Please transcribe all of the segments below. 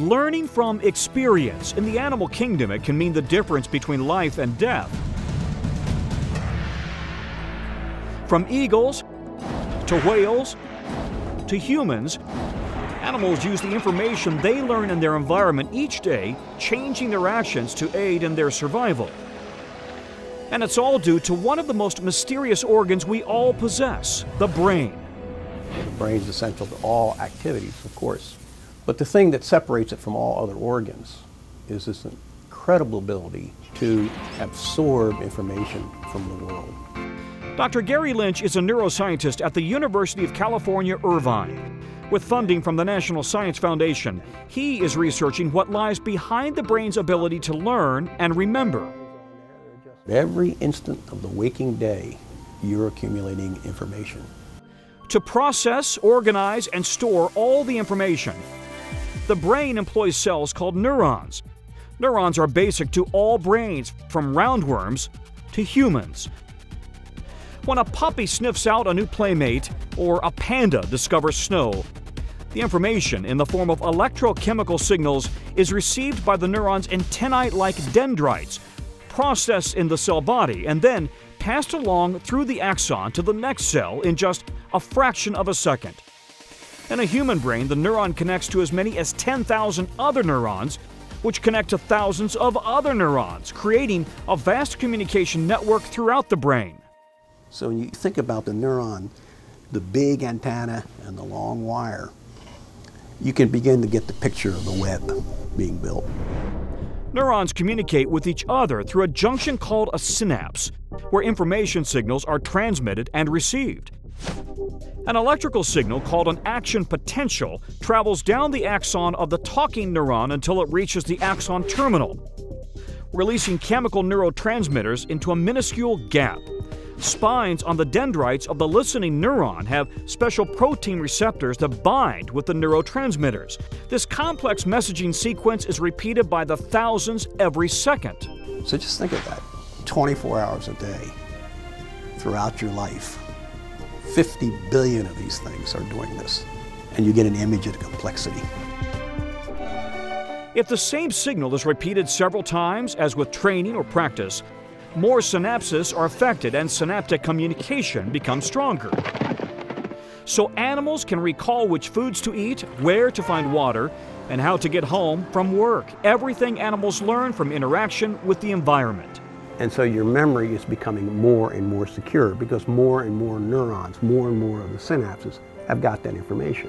learning from experience. In the animal kingdom, it can mean the difference between life and death. From eagles to whales to humans, animals use the information they learn in their environment each day, changing their actions to aid in their survival. And it's all due to one of the most mysterious organs we all possess, the brain. The brain is essential to all activities, of course. But the thing that separates it from all other organs is this incredible ability to absorb information from the world. Dr. Gary Lynch is a neuroscientist at the University of California, Irvine. With funding from the National Science Foundation, he is researching what lies behind the brain's ability to learn and remember. Every instant of the waking day, you're accumulating information. To process, organize, and store all the information, the brain employs cells called neurons. Neurons are basic to all brains, from roundworms to humans. When a puppy sniffs out a new playmate or a panda discovers snow, the information in the form of electrochemical signals is received by the neuron's antennae-like dendrites, processed in the cell body, and then passed along through the axon to the next cell in just a fraction of a second. In a human brain, the neuron connects to as many as 10,000 other neurons, which connect to thousands of other neurons, creating a vast communication network throughout the brain. So when you think about the neuron, the big antenna and the long wire, you can begin to get the picture of the web being built. Neurons communicate with each other through a junction called a synapse, where information signals are transmitted and received. An electrical signal called an action potential travels down the axon of the talking neuron until it reaches the axon terminal, releasing chemical neurotransmitters into a minuscule gap. Spines on the dendrites of the listening neuron have special protein receptors that bind with the neurotransmitters. This complex messaging sequence is repeated by the thousands every second. So just think of that, 24 hours a day throughout your life. 50 billion of these things are doing this, and you get an image of the complexity. If the same signal is repeated several times, as with training or practice, more synapses are affected and synaptic communication becomes stronger. So animals can recall which foods to eat, where to find water, and how to get home from work. Everything animals learn from interaction with the environment. And so your memory is becoming more and more secure because more and more neurons, more and more of the synapses have got that information.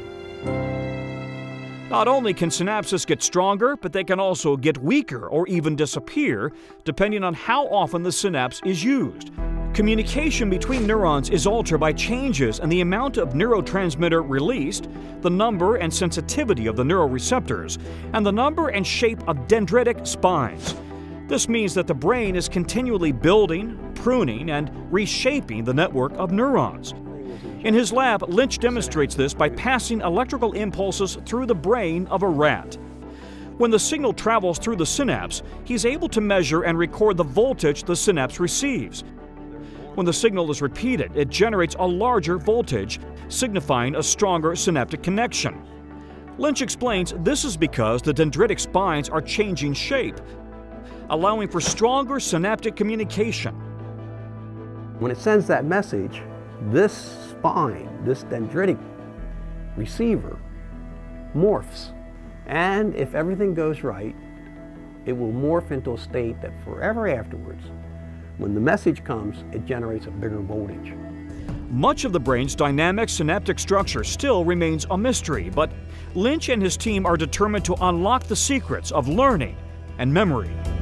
Not only can synapses get stronger, but they can also get weaker or even disappear, depending on how often the synapse is used. Communication between neurons is altered by changes in the amount of neurotransmitter released, the number and sensitivity of the neuroreceptors, and the number and shape of dendritic spines. This means that the brain is continually building, pruning, and reshaping the network of neurons. In his lab, Lynch demonstrates this by passing electrical impulses through the brain of a rat. When the signal travels through the synapse, he's able to measure and record the voltage the synapse receives. When the signal is repeated, it generates a larger voltage, signifying a stronger synaptic connection. Lynch explains this is because the dendritic spines are changing shape, allowing for stronger synaptic communication. When it sends that message, this spine, this dendritic receiver, morphs. And if everything goes right, it will morph into a state that forever afterwards, when the message comes, it generates a bigger voltage. Much of the brain's dynamic synaptic structure still remains a mystery, but Lynch and his team are determined to unlock the secrets of learning and memory.